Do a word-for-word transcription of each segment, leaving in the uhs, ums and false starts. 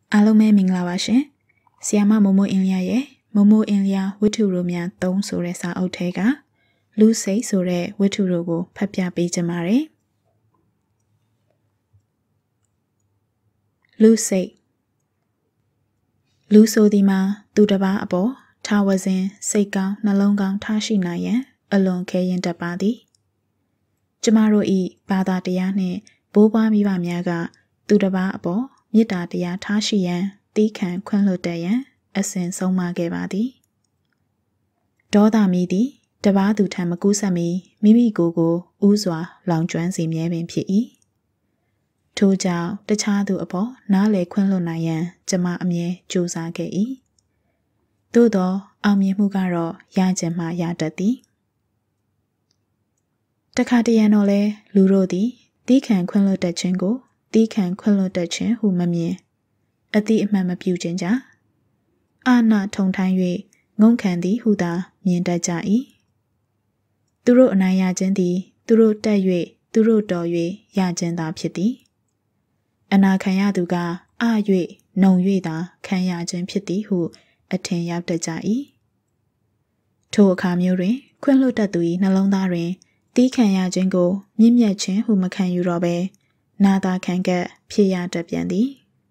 အားလုံးပဲမင်္ဂလာပါရှင်။ဆီယာမမိုမိုအင်လျာရဲ့မိုမိုအင်လျာဝတ္ထုတို့များသုံးဆိုတဲ့စာအုပ်ထဲကလူစိတ်ဆိုတဲ့ဝတ္ထုတို့ကိုဖတ်ပြပေးကြပါမယ်။လူစိတ်လူဆိုဒီမှာသူတစ်ပါးအပေါ်ထားဝစဉ်စိတ်ကောင်းနှလုံးကောင်းထားရှိနိုင်ရန်အလွန်ခဲရင်တတ်ပါသည်။ကျမတို့ဤဘာသာတရားနှင့်ဘိုးဘွားမိဘများကသူတစ်ပါးအပေါ်မေတ္တာတရားထားရှိရန်တီးခံခွင့်လွှတ်တတ်ရန်အစဉ်ဆုံးမခဲ့ပါသည်ဒေါသမီသည်တပါးသူထံမကူးဆက်မီမိမိကိုယ်ကိုဥစွာလောင်ကျွမ်းစေမြဲပင်ဖြစ်၏ထို့ကြောင့်တခြားသူအပေါ်နားလည်ခွင့်လွှတ်နိုင်ရန်ကျမအမြဲကြိုးစားခဲ့၏သို့သောအောင်မြင်မှုကတော့ရကျင်မှရတတ်သည်တခါတရံတော့လဲလူတို့သည်တီးခံခွင့်လွှတ်တတ်ခြင်းကိုတီးခံခွင့်လွှတ်တတ်ခြင်းဟုမမြင်အတိအမှန်မပြုခြင်းကြောင့်အာဏာထုံထိုင်း၍ငုံခံသည်ဟုသာမြင်တတ်ကြ၏သူတို့အနိုင်ရခြင်းသည်သူတို့တက်၍သူတို့တော်၍ရခြင်းသာဖြစ်သည်အနာခံရသူကအာ၍နှုံ၍သာခံရခြင်းဖြစ်သည်ဟုအထင်ရောက်တတ်ကြ၏ထိုအခါမျိုးတွင်ခွင့်လွှတ်တတ်သူ၏နှလုံးသားတွင်တီးခံရခြင်းကိုမြင့်မြတ်ခြင်းဟုမခံယူတော့ဘဲနာသာခံကပ်ဖြစ်ရတတ်ပြန်သည်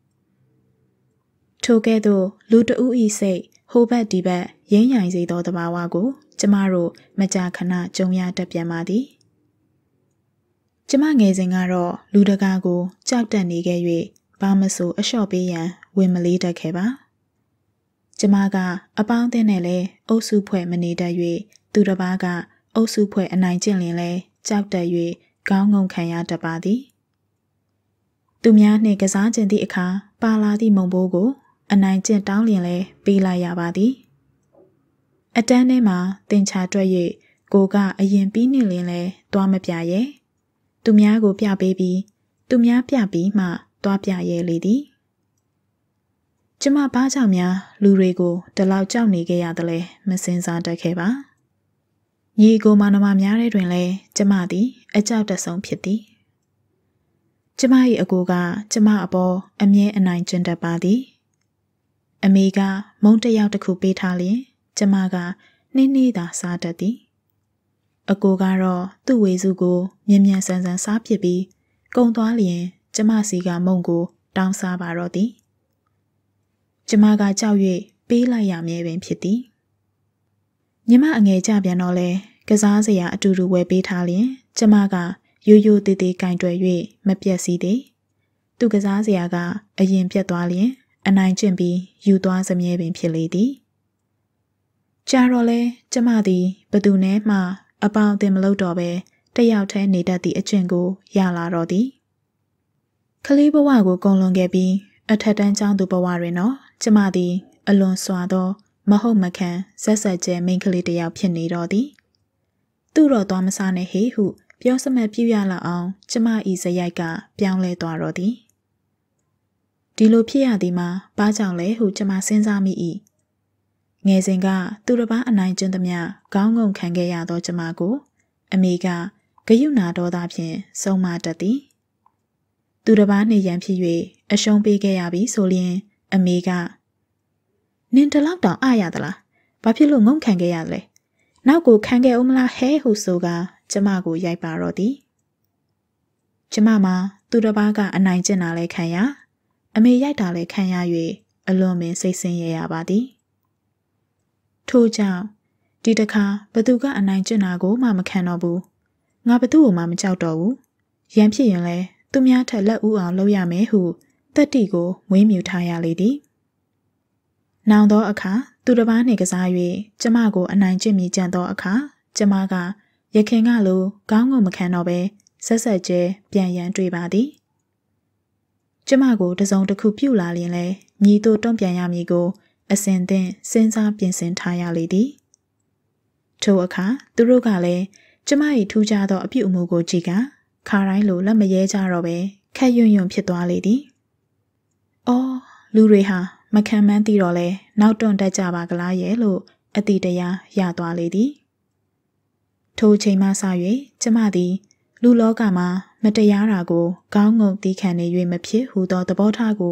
ထိုကဲ့သို့လူတဦးဤစိတ်ဟိုဘက်ဒီဘက်ရင်းရိုင်စေသောတဘာဝကိုကျမတို့မကြာခဏကြုံရတတ်ပြန်ပါသည်ကျမငယ်စဉ်ကတော့လူတကာကိုကြောက်တတ်နေခဲ့၍ဘာမဆိုအလျှော့ပေးရန်ဝင်မလေးတတ်ခဲ့ပါကျမကအပေါင်းအသင်းနဲ့လည်းအုပ်စုဖွဲ့မနေတတ်၍သူတစ်ပါးကအုပ်စုဖွဲ့အနိုင်ကျင့်လင်လဲကြောက်တတ်၍ခေါင်းငုံခံရတတ်ပါသည်သူများနှင့်ကစားကျင်သည့်အခါပါလာသည့်မုံဘိုးကိုအနိုင်ကျင့်တောင်းလျင်လဲပေးလိုက်ရပါသည်အတန်းထဲမှာတင်ချတွက်၍ကိုကအရင်ပြီးနေလင်လဲသွားမပြရဲသူများကိုပြပေးပြီးသူများပြပြီးမှသွားပြရဲလေသည်ကျမဘာကြောင့်များလူတွေကိုဒီလောက်ကြောက်နေခဲ့ရသလဲမစင်စားတတ်ခဲ့ပါညီကိုမနမများတဲ့တွင်လဲကျမသည်အကြောက်တဆုံးဖြစ်သည်ကျမ၏အကိုကကျမအပေါ်အမြဲအနိုင်ကျင့်တတ်ပါသည်အမေကမုံတယောက်တစ်ခုပေးထားလျင်ကျမကနှင်းနှီးသာစားတတ်သည်အကိုကတော့သူ့ဝေစုကိုမြ мян ဆန်းဆန်းစားဖြစ်ပြီးကုံသွားလျင်ကျမစီကမုံကိုတောင်းစားပါတော့သည်ကျမကကြောက်၍ပေးလိုက်ရမြဲပင်ဖြစ်သည်ညီမအငယ်ကြပြန်တော့လဲကစားစရာအတူတူဝယ်ပေးထားလျင်ကျမကရိုးရိုးသေးသေးကင်တွယ်၍မပြတ်စီသည်သူကစားစရာကအရင်ပြတ်သွားလျင်အနိုင်ကျင့်ပြီးယူသွားစမြဲပင်ဖြစ်လေသည်ကြာတော့လဲကျမသည်ဘသူနဲ့မှအပေါင်းအသင်းမလုပ်တော့ဘဲတယောက်တည်းနေတတ်သည့်အကျင့်ကိုရလာတော့သည်ကလေးဘဝကိုကုန်လွန်ခဲ့ပြီးအထက်တန်းကျောင်းသူဘဝတွင်တော့ကျမသည်အလွန်စွာသောမဟုတ်မခံဆက်ဆက်ကျဲမိန်းကလေးတစ်ယောက်ဖြစ်နေတော့သည်သူ့တော့သွားမစားနဲ့ဟေဟုပြောစမတ်ပြရလောက်အောင်ကျမဤဇယိုက်ကပြောင်းလဲသွားတော့သည်ဒီလိုဖြစ်ရသည်မှာဘာကြောင့်လဲဟုကျမစဉ်းစားမိ၏ငယ်စဉ်ကသူတစ်ပါးအနိုင်ကျင့်သမျှခေါင်းငုံခံခဲ့ရသောကျမကိုအမေကဂယုဏဒေါသဖြင့်ဆုံးမတတ်သည်သူတစ်ပါးနှင့်ရန်ဖြစ်၍အရှုံးပေးခဲ့ရပြီဆိုလျင်အမေကနင်တလောက်တောင်အားရသလားဘာဖြစ်လို့ငုံခံခဲ့ရလဲနောက်ကိုခံခဲ့အောင်မလားဟဲဟုဆိုကကျမကိုရိုက်ပါတော့သည်ကျမမှာသူတစ်ပါးကအနိုင်ကျင့်တာလဲခံရအမေရိုက်တာလဲခံရ၍အလွန်ပင်စိတ်ဆင်းရဲရပါသည်ထို့ကြောင့်ဒီတစ်ခါဘသူကအနိုင်ကျင့်တာကိုမှမခံတော့ဘူးငါဘသူ့ကိုမှမကြောက်တော့ဘူးရန်ဖြစ်ရင်လဲသူများထက်လက်ဦးအောင်လုပ်ရမယ်ဟုတက်တီကိုမွေးမြူထားရလေသည်နောင်သောအခါသူတစ်ပါးနှင့်ကစား၍ကျမကိုအနိုင်ကျင့်မိကြသောအခါကျမကရခင်ကလိုခေါင်းငုံမခံတော့ဘဲဆက်ဆက်ကျဲပြန်ရန်တွေ့ပါသည်ကျမကိုတစုံတစ်ခုပြုလာလျင်လဲညီတို့တုံ့ပြန်ရမည်ကိုအစဉ်သင့်စဉ်းစားပြင်ဆင်ထားရလေသည်ထိုအခါသူတို့ကလည်းကျမ၏ထူးခြားသောအပြုအမူကိုကြည့်ကခါတိုင်းလိုလက်မရဲကြတော့ပဲခက်ယွန့်ယွန့်ဖြစ်သွားလေသည်အော်လူတွေဟာမခံမှန်းသိတော့လဲနောက်တွန့်တတ်ကြပါကလားရဲ့လို့အတိတရားရသွားလေသည်ထိုအချိန်မှစ၍ကျမသည်လူလောကမှာမတရားတာကိုခေါင်းငုံတီးခံနေ၍မဖြစ်ဟူသောသဘောထားကို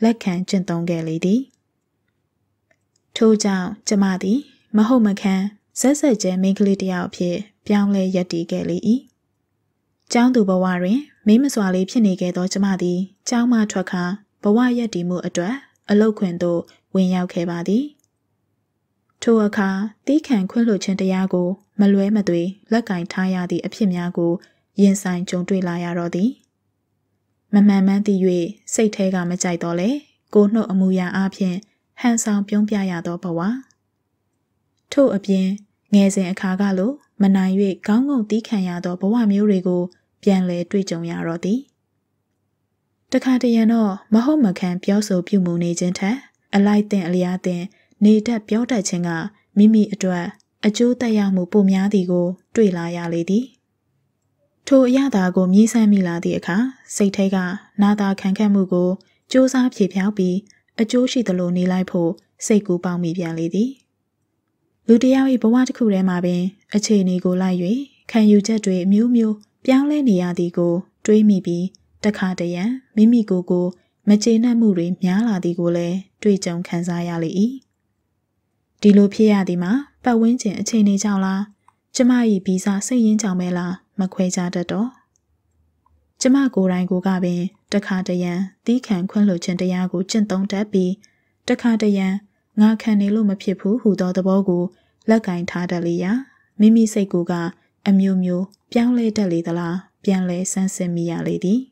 လက်ခံကျင့်သုံးခဲ့လေသည်ထို့ကြောင့်ကျမသည်မဟုတ်မခံဆက်ဆက်ကျဲမိန်းကလေးတစ်ယောက်အဖြစ်ပြောင်းလဲရပ်တည်ခဲ့လေ၏ကျောင်းသူဘဝတွင်မိမစွာလေးဖြစ်နေခဲ့သောကျမသည်ကျောင်းမှထွက်ခါဘဝရပ်တည်မှုအတွက်အလုတ်ခွင်သို့ဝင်ရောက်ခဲ့ပါသည်ထိုအခါတီးခံခွင့်လွှတ်ခြင်းတရားကိုမလွဲမသွေလက်ကင်ထားရသည့်အဖြစ်များကိုရင်ဆိုင်ကြုံတွေ့လာရတော့သည်မမှန်မှန်းသိ၍စိတ်ထဲကမကြိုက်တော့လေကိုနှုတ်အမူအရာအပြင်ဟန်ဆောင်ပြုံးပြရသောဘဝထို့အပြင်ငယ်စဉ်အခါကလိုမနိုင်၍ခေါင်းငုံတီးခံရသောဘဝမျိုးတွေကိုပြန်လည်တွေ့ကြုံရတော့သည်တခါတရံတော့မဟုတ်မခံပြောဆိုပြုမှုနေခြင်းထက်အလိုက်တင်အလျားတင်နေတတ်ပြောတတ်ခြင်းကမိမိအတွက်အကျိုးသက်ရောက်မှုပိုများသည်ကိုတွေ့လာရလေသည်ထိုအရသာကိုမြည်ဆန်းမိလာသည့်အခါစိတ်ထဲကနာတာခံခတ်မှုကိုစူးစမ်းဖြေဖျောက်ပြီးအကျိုးရှိသလိုနေလိုက်ဖို့စိတ်ကူးပေါက်မိပြန်လေသည်လူတစ်ယောက်၏ဘဝတစ်ခုထဲမှာပင်အခြေအနေကိုလိုက်၍ခံယူချက်တွေအမျိုးမျိုးပြောင်းလဲနေရသည်ကိုတွေးမိပြီးတခါတရံမိမိကိုယ်ကိုမကျေနပ်မှုတွေများလာသည်ကိုလည်းတွေ့ကြုံခံစားရလေ၏ဒီလိုဖြစ်ရသည်မှာပတ်ဝန်းကျင်အခြေအနေကြောင့်လားကျမ၏ဗီဇစိတ်ရင်းကြောင့်ပဲလားမခွဲခြားတတ်တော့ကျမကိုယ်တိုင်ကိုကပင်တခါတရံတီးခံခွင့်လွှတ်ခြင်းတရားကိုကျင့်သုံးတတ်ပြီးတခါတရံငါခံနေလို့မဖြစ်ဘူးဟူသောသဘောကိုလက်ကင်ထားတတ်လေရာမိမိစိတ်ကိုကအမျိုးမျိုးပြောင်းလဲတတ်လေသလားပြန်လဲဆန်းစစ်မိရလေသည်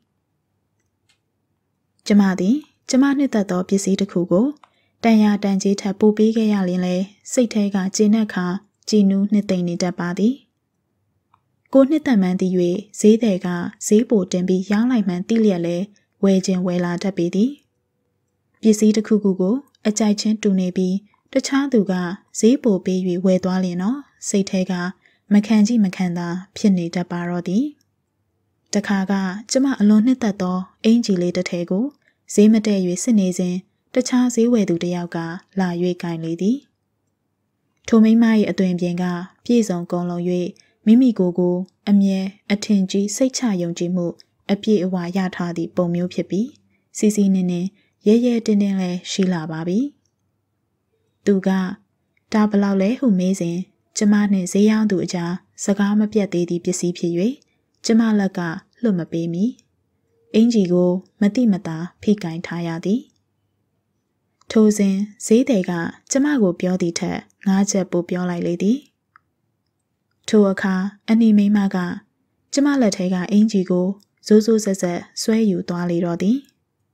ကျမသည်ကျမနှစ်သက်သောပစ္စည်းတစ်ခုကိုတန်ရာတန်ကြီးထပ်ပို့ပေးခဲ့ရရင်လေစိတ်ထဲကကျေနပ်ခါကြည်နူးနှစ်သိမ့်နေတတ်ပါသည်ကိုနှစ်သက်မှန်းသိ၍ဈေးသည်ကဈေးပိုတင်ပြီးရောင်းလိုက်မှန်းသိလျက်လဲဝယ်ခြင်းဝယ်လာတတ်ပေသည်ပစ္စည်းတစ်ခုခုကိုအကြိုက်ချင်းတူနေပြီးတခြားသူကဈေးပိုပေး၍ဝယ်သွားလျင်တော့စိတ်ထဲကမခံကြည့်မခံသာဖြစ်နေတတ်ပါတော့သည်တခါကကျမအလွန်နှစ်သက်သောအင်ဂျီလေးတစ်ထည်ကိုဈေးမတည့်၍စစ်နေစဉ်တခြားဈေးဝယ်သူတစ်ယောက်ကလာ၍ကင်လေသည်ထိုမိန်းမ၏အသွင်ပြင်ကပြည့်စုံကုန်လုံး၍မိမိကိုယ်ကိုအမြဲအထင်ကြီးစိတ်ချယုံကြည်မှုအပြည့်အဝရထားသည့်ပုံမျိုးဖြစ်ပြီးစီစီနင်းနင်းရဲရဲတင်းတင်းလည်းရှိလာပါပြီသူကဒါဘလောက်လဲဟုမေးစဉ်ကျမနှင့်ဈေးရောင်းသူအကြားစကားမပြတ်သေးသည့်ပစ္စည်းဖြစ်၍ကျမလက်ကလွတ်မပေးမီအင်ဂျီကိုမတိမတာဖိကင်ထားရသည်ထိုစဉ်ဈေးသည်ကကျမကိုပြောသည့်ထက်ငါးချက်ပိုပြောလိုက်လေသည်ထိုအခါအနီမိန်းမကကျမလက်ထဲကအင်ဂျီကိုဇိုးဇိုးဆက်ဆက်ဆွဲယူသွားလေတော့သည်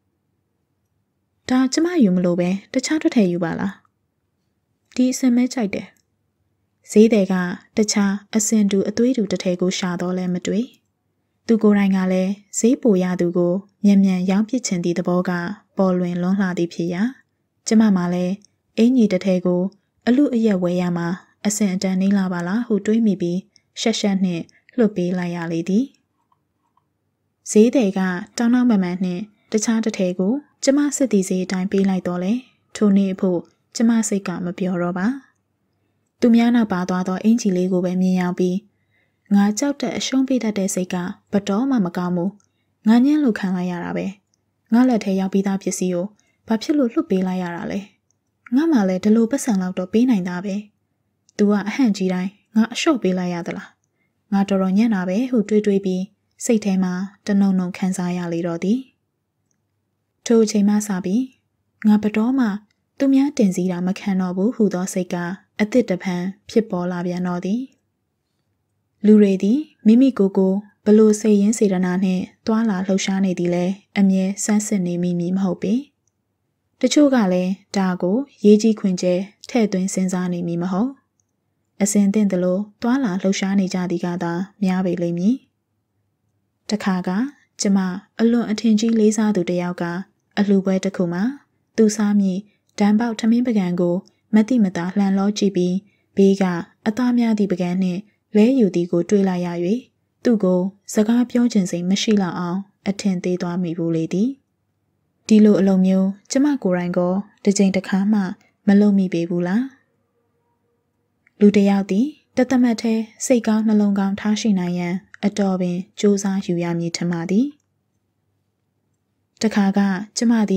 ဒါကျမယူမလို့ပဲတခြားတစ်ထည်ယူပါလားဒီအစင်မဲကြိုက်တယ်ဈေးသည်ကတခြားအစင်တူအသွေးတူတစ်ထည်ကိုရှာတော့လဲမတွေ့သူကိုယ်တိုင်ကလည်းဈေးပိုရသူကိုမြန်မြန်ရောင်းပစ်ချင်သည့်သဘောကပေါ်လွင်လွန်းလှသည်ဖြစ်ရာကျမမှလည်းအင်ကြီးတစ်ထည်ကိုအလူအရက်ဝယ်ရမှာအစင်အတန်နေလာပါလားဟုတွေးမိပြီးရှက်ရှက်နှင့်လွတ်ပေးလိုက်ရလေသည်ဈေးသည်ကတောင်းတောင်းပန်ပန်နှင့်တခြားတစ်ထည်ကိုကျမစစ်တီစီအတိုင်းပေးလိုက်တော့လေထိုနေ့အဖို့ကျမစိတ်ကမပြောတော့ပါသူများနောက်ပါသွားသောအင်ဂျီလေးကိုပဲမြင်ရောက်ပြီးငါကြောက်တဲ့အရှုံးပေးတတ်တဲ့စိတ်ကဘတော်မှမကောင်းဘူးငါညှင်းလို့ခံလိုက်ရတာပဲငါလက်ထဲရောက်ပြီးသားပစ္စည်းကိုဘာဖြစ်လို့လွတ်ပေးလိုက်ရတာလဲငါမှလည်းဒီလိုပတ်စံလောက်တော့ပေးနိုင်တာပဲသူကအဟန့်ကြီးတိုင်းငါအလျှော့ပေးလိုက်ရသလားငါတော်တော်ညံ့တာပဲဟုတွေးတွေးပြီးစိတ်ထဲမှာတနုံနုံခံစားရလေတော့သည်ထိုအချိန်မှစပြီးငါဘတော်မှသူများတင်စည်းတာမခံတော့ဘူးဟုသောစိတ်ကအသစ်တဖန်ဖြစ်ပေါ်လာပြန်တော့သည်လူတွေသည်မိမိကိုယ်ကိုဘလို့စိတ်ရင်းစေတနာနှင့်တွာလာလှုပ်ရှားနေသည်လဲအမြဲဆန်းစစ်နေမိမည်မဟုတ်ပေတချို့ကလည်းဒါကိုရေးကြီးခွင်ကျဲထဲ့သွင်းစဉ်းစားနေမည်မဟုတ်အစဉ်သင့်သလိုတွာလာလှုပ်ရှားနေကြသည်ကသာများပေလိမ့်မည်တခါကကျမအလွန်အထင်ကြီးလေးစားသူတစ်ယောက်ကအလှပွဲတစ်ခုမှာသူစားမိဒံပေါက်ထမင်းပကံကိုမတိမတာလှန်လောကြည့်ပြီးဘေးကအသားများသည့်ပကံနှင့်လဲယူသည်ကိုတွေးလိုက်ရ၍သူ့ကိုစကားပြောခြင်းစိမ်မရှိလောက်အောင်အထင်သေးသွားမိဘူးလေသည်ဒီလိုအလုံးမျိုးကျမကိုယ်တိုင်ကိုတစ်ချိန်တစ်ခါမှမလုံမိပေဘူးလားလူတစ်ယောက်သည်တသမတ်ထဲစိတ်ကောင်းနှလုံးကောင်းထားရှိနိုင်ရန်အတော်ပင်စူးစမ်းယူရမည်ထင်ပါသည်တခါကကျမသည်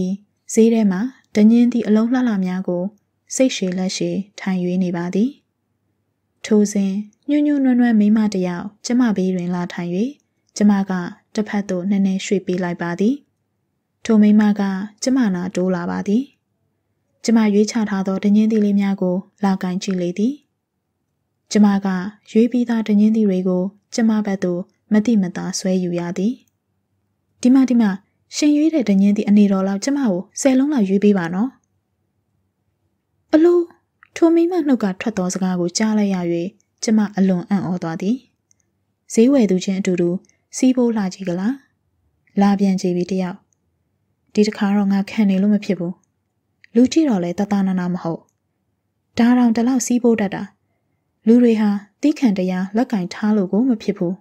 ဈေးထဲမှာတညင်းသည့်အလုံးလှလှများကိုစိတ်ရှည်လက်ရှည်ထိုင်၍နေပါသည်ထိုစဉ်ညှို့ညှို့နွမ်းနွမ်းမိမတယောက်ကျမဘေးတွင်လာထိုင်၍ကျမကတစ်ဖက်သို့နည်းနည်းရွှေ့ပေးလိုက်ပါသည်ထိုမိမကကျမနာတိုးလာပါသည်ကျမရွေးချထားသောတညင်းသီးလေးများကိုလာကင်ကြည့်လေသည်ကျမကရွေးပြီးသားတညင်းသီးတွေကိုကျမဘက်သို့မတိမတာဆွဲယူရသည်ဒီမဒီမရှင်ရွေးတဲ့တညင်းသီးအနေတော်လောက်ကျမကိုဆယ်လုံးလောက်ရွေးပေးပါနော်အလိုထိုမိမနှုတ်ကထွက်သောစကားကိုကြားလိုက်ရ၍ကျမအလွန်အံ့ဩသွားသည်ဈေးဝယ်သူချင်းအတူတူစီးပိုးလှကြည့်ကလားလာပြန်ကြည့်ပြီးတယောက်ဒီတစ်ခါတော့ငါခံနေလို့မဖြစ်ဘူးလူကြည့်တော့လဲတတနာနာမဟုတ်ဒါတောင်တလောက်စီးပိုးတတ်တာလူတွေဟာတီးခံတရားလက်ကင်ထားလို့ကိုမဖြစ်ဘူး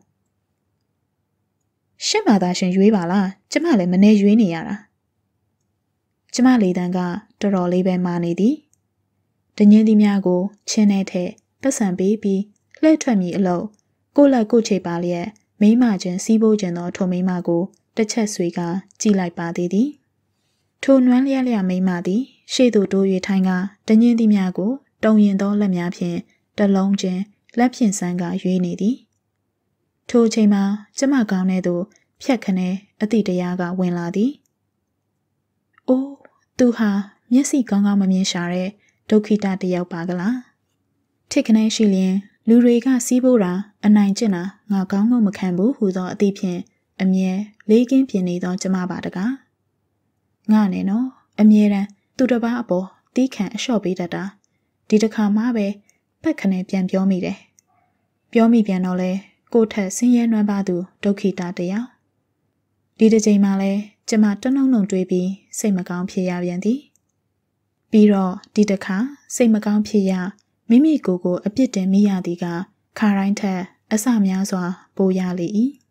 ရှင့်ဘာသာရှင်ရွေးပါလားကျမလည်းမနေရွေးနေရတာကျမလေတန်းကတော်တော်လေးပဲမာနေသည်တညင်းသီးများကိုချင်းနဲ့ထဲပတ်စံပေးပြီးလှဲ့ထွက်မိအလို့ကိုလက်ကိုချိတ်ပါလျက်မိမချင်းစီးပိုးခြင်းသောထိုမိမကိုတစ်ချက်ဆွေကကြည့်လိုက်ပါသေးသည်ထိုနွမ်းလျက်လျက်မိမသည်ရှေ့သို့တိုး၍ထိုင်ကတညင်းသီးများကိုတုံရင်သောလက်များဖြင့်တလုံးချင်းလက်ဖြင့်ဆန်းကရွေးနေသည်ထိုအချိန်မှာကျမကောင်းထဲသို့ဖြတ်ခနဲအတိတရားကဝင်လာသည်အိုးသူဟာမျက်စိကောင်းကောင်းမမြင်ရှာတဲ့ဒုက္ခိတတယောက်ပါကလားထစ်ခနဲရှိလျင်လူတွေကစီးပိုးတာအနိုင်ကျင့်တာငါကောင်းကောင်းမခံဘူးဟူသောအသည့်ဖြင့်အမြဲလေးကင်းပြင်းနေသောကျမပါတကားငါနဲ့နော်အမြဲတမ်းသူတစ်ပါးအပေါ်တီးခံအလျှော့ပေးတတ်တာဒီတစ်ခါမှပဲပက်ခနဲပြန်ပြောမိတယ်ပြောမိပြန်တော့လဲကိုထက်ဆင်းရဲနွမ်းပါသူဒုက္ခိတတယောက်ဒီတစ်ချိန်မှလဲကျမတနှုံနှုံတွေးပြီးစိတ်မကောင်းဖြစ်ရပြန်သည်ပြီးတော့ဒီတစ်ခါစိတ်မကောင်းဖြစ်ရမိမိကိုယ်ကိုအပြစ်တင်မိရသည်ကခါတိုင်းထက်အဆများစွာပိုရလေ၏